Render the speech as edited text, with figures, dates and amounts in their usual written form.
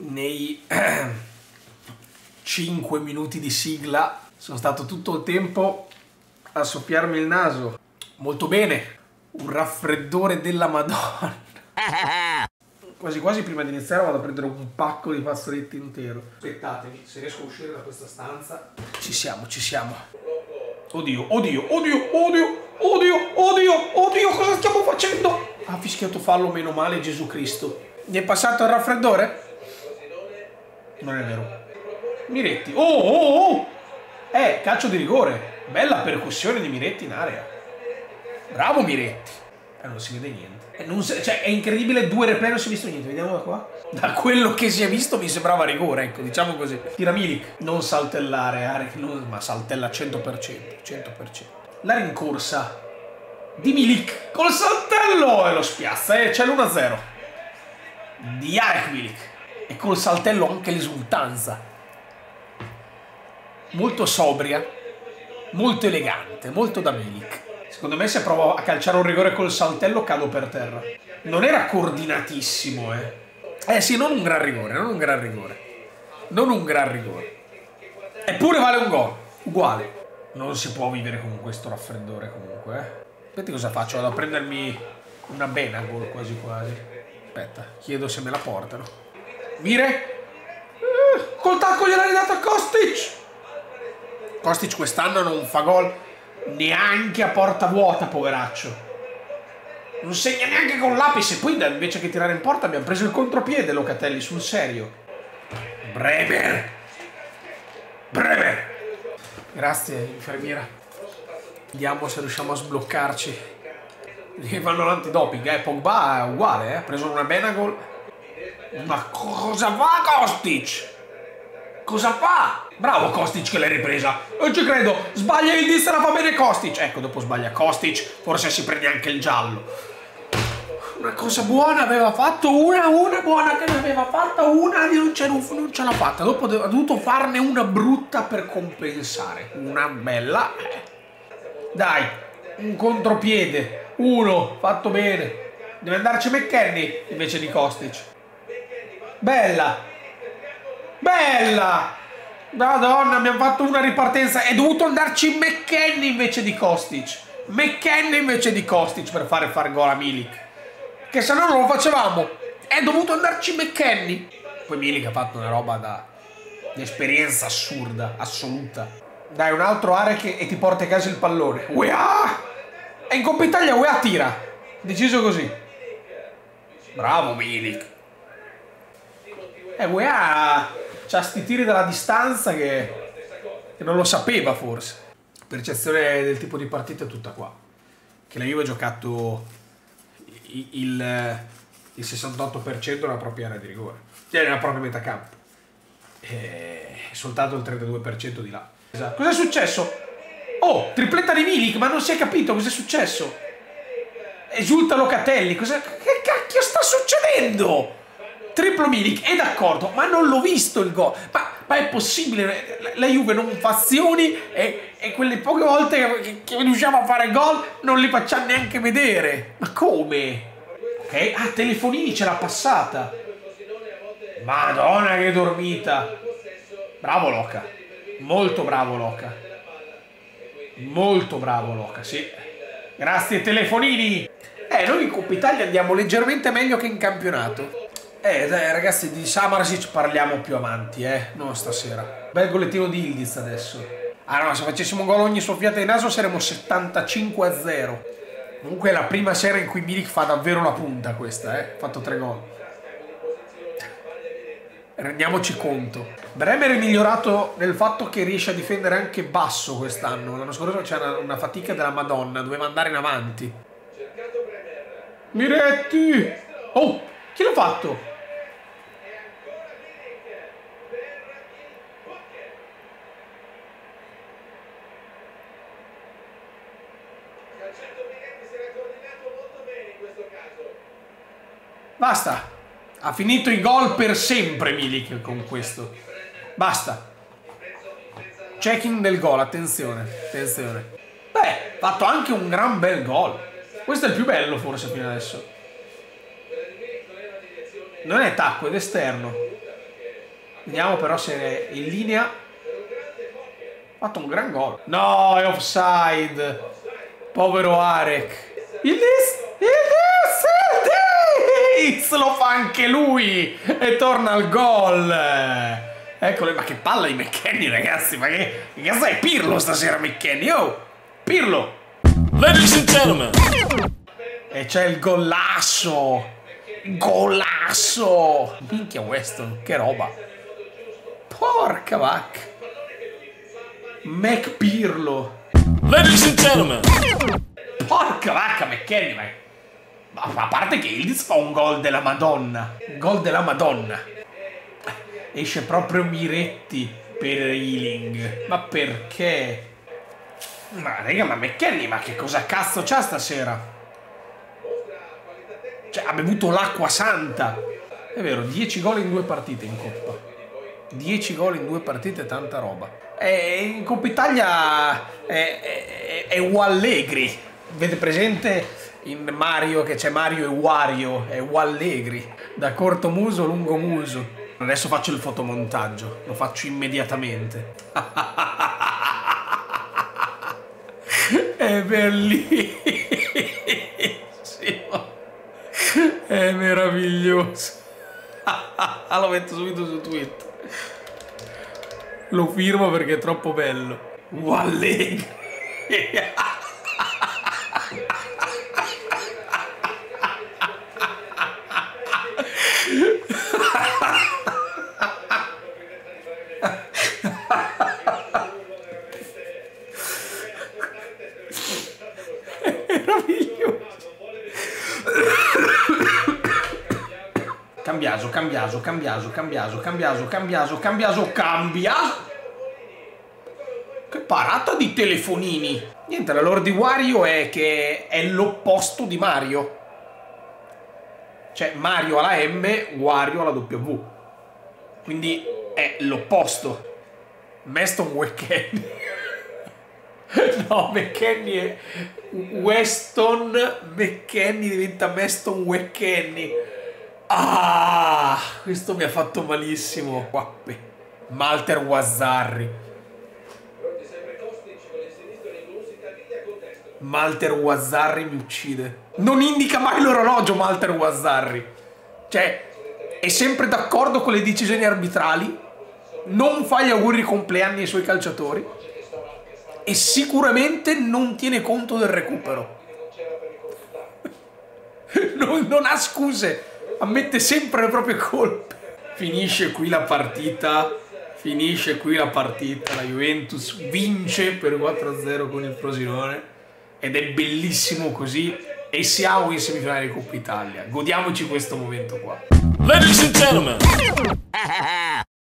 nei 5 minuti di sigla sono stato tutto il tempo a soffiarmi il naso. Molto bene, un raffreddore della Madonna. Quasi quasi prima di iniziare vado a prendere un pacco di fazzoletti intero. Aspettatemi, se riesco a uscire da questa stanza. Ci siamo, ci siamo. Oddio, oddio, oddio, oddio, oddio, oddio, oddio, cosa stiamo facendo? Ha fischiato fallo, meno male, Gesù Cristo. Gli è passato il raffreddore? Non è vero. Miretti. Oh, oh, oh! Calcio di rigore. Bella percussione di Miretti in area. Bravo Miretti. Non si vede niente. Cioè, è incredibile, 2 replay non si è visto niente. Vediamo da qua. Da quello che si è visto mi sembrava rigore, ecco, diciamo così. Tira Milik. Non saltellare, ma saltella 100%. 100%. La rincorsa di Milik col saltello e lo spiazza. C'è l'1-0 di Jarek Milik. E col saltello anche l'esultanza. Molto sobria, molto elegante, molto da Milik. Secondo me se provo a calciare un rigore col saltello cado per terra. Non era coordinatissimo, sì, non un gran rigore, non un gran rigore. Non un gran rigore. Eppure vale un gol. Uguale. Non si può vivere con questo raffreddore comunque, Aspetta, cosa faccio? Vado a prendermi una Benagol quasi quasi. Aspetta, chiedo se me la portano. Mire? Col tacco gliel'ha ridata Kostic. Kostic quest'anno non fa gol neanche a porta vuota, poveraccio. Non segna neanche con l'Apis. E poi invece che tirare in porta abbiamo preso il contropiede, Locatelli, sul serio. Bremer. Bremer. Grazie, infermiera. Vediamo se riusciamo a sbloccarci. Vanno l'antidoping, Pogba è uguale, Ha preso una Benagol. Ma cosa fa Kostic? Cosa fa? Bravo Kostic che l'hai ripresa. Non ci credo. Sbaglia il disse, la fa bene Kostic. Ecco, dopo sbaglia Kostic, forse si prende anche il giallo. Una cosa buona aveva fatto, una buona che ne aveva fatta, una non ce l'ha fatta. Dopo ha dovuto farne una brutta per compensare. Una bella. Dai, un contropiede. Uno, fatto bene. Deve andarci McKennie invece di Kostic. Bella. Bella! Madonna, abbiamo fatto una ripartenza. È dovuto andarci McKennie invece di Kostic. McKennie invece di Kostic per fare gol a Milik. Che se no non lo facevamo. È dovuto andarci McKennie. Poi Milik ha fatto una roba di esperienza assurda, assoluta. Dai, un altro area e ti porta a casa il pallone. UEA! E in Coppa Italia UEA tira. Deciso così. Bravo Milik. UEA c'ha sti tiri dalla distanza che non lo sapeva forse. Percezione del tipo di partita è tutta qua. Che la Juve ha giocato il 68% nella propria area di rigore. Cioè nella propria metà campo. E soltanto il 32% di là. Esatto. Cos'è successo? Oh, tripletta di Milik, ma non si è capito cos'è successo. Esulta Locatelli. Che cacchio sta succedendo? Triplo Milik, è d'accordo, ma non l'ho visto il gol. Ma è possibile? La Juve non fa azioni e quelle poche volte che riusciamo a fare gol non li facciamo neanche vedere. Ma come? Ok, Telefonini ce l'ha passata. Madonna che dormita. Bravo Loca. Molto bravo Loca. Molto bravo Loca, sì. Grazie Telefonini. Noi in Coppa Italia andiamo leggermente meglio che in campionato. Dai, ragazzi, di Samardzic parliamo più avanti, non stasera. Bel gollettino di Ildiz adesso. Ah no, se facessimo un gol ogni soffiata di naso saremmo 75-0. Comunque è la prima sera in cui Milik fa davvero la punta questa, Ha fatto 3 gol. Rendiamoci conto. Bremer è migliorato nel fatto che riesce a difendere anche basso quest'anno. L'anno scorso c'era una fatica della Madonna, doveva andare in avanti. Miretti! Oh, chi l'ha fatto? Basta. Ha finito i gol per sempre Milik con questo. Basta. Checking del gol, attenzione. Attenzione. Beh, ha fatto anche un gran bel gol. Questo è il più bello forse fino adesso. Non è tacco, ed esterno. Vediamo però se è in linea. Ha fatto un gran gol. No, è offside. Povero Arek. Il lo fa anche lui e torna al gol. Eccolo, ma che palla di McKennie, ragazzi. Ma che cazzo è Pirlo stasera, McKennie? Oh, Pirlo. Ladies and gentlemen. E c'è il golasso. Golasso. Minchia Weston, che roba. Porca vacca. McPirlo. Ladies and gentlemen. Porca vacca, McKennie. Ma a parte che Ildiz fa un gol della Madonna. Gol della Madonna. Esce proprio Miretti per Ealing. Ma perché? Ma raga, ma McKennie, ma che cosa cazzo c'ha stasera? Cioè, ha bevuto l'acqua santa. È vero, 10 gol in 2 partite in Coppa. 10 gol in 2 partite, tanta roba. E in Coppa Italia è Wallegri. Avete presente in Mario che c'è Mario e Wario? È Wallegri. Da corto muso, lungo muso. Adesso faccio il fotomontaggio. Lo faccio immediatamente. È bellissimo. È meraviglioso. Lo metto subito su Twitter. Lo firmo perché è troppo bello. Wallegri. Cambiaso. Che parata di telefonini. Niente, la lore di Wario è che è l'opposto di Mario. Cioè Mario ha la M, Wario ha la W. Quindi è l'opposto. Meston McKennie. No, McKennie è Weston McKennie, diventa Meston McKennie. Ah, questo mi ha fatto malissimo. Guappi. Malter Wazzarri. Malter Wazzarri mi uccide. Non indica mai l'orologio Malter Wazzarri. Cioè, è sempre d'accordo con le decisioni arbitrali. Non fa gli auguri di compleanni ai suoi calciatori. E sicuramente non tiene conto del recupero. Non ha scuse. Ammette sempre le proprie colpe. Finisce qui la partita. La Juventus vince per 4-0 con il Frosinone. Ed è bellissimo così. E siamo in semifinale di Coppa Italia. Godiamoci questo momento qua. Ladies and gentlemen.